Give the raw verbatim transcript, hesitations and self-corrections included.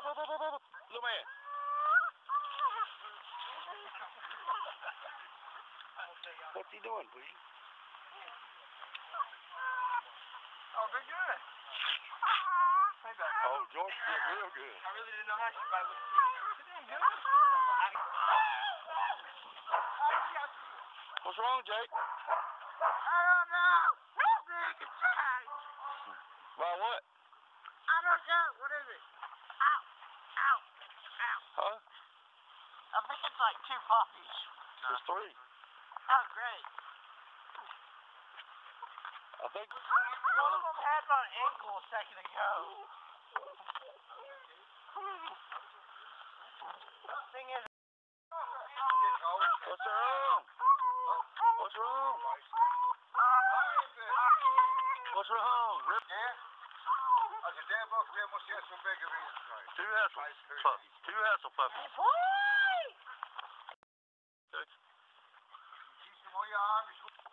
up, up, up, up, up. Little man. What's he doing, please? Oh, they're good. Hey, back. Oh, George did real good. I really didn't know how she probably would have seen. She did good. What's wrong, Jake? I don't know. Nothing can change. Why, what? I don't know. What is it? Ow. Ow. Ow. Huh? I think it's like two puppies. There's three. Oh, great. I think. One of them had my ankle a second ago. Thing is, What's wrong? What's wrong? What's wrong? Yeah? Als je daar boven weer moest je eerst zo'n beetje wezen zijn. Two hassle puppies. Two hassle puppies. boy! Kies hem al je aan.